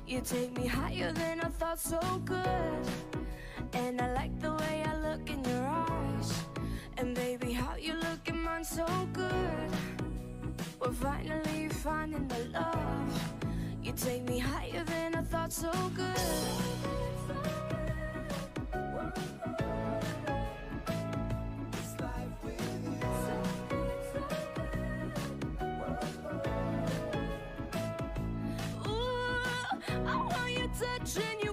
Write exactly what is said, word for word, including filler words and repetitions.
You take me higher than I thought, so good. And I like the way I look in your eyes. And baby, how you look in mine, so good. We're finally finding the love. You take me higher than I thought, so good. Touching you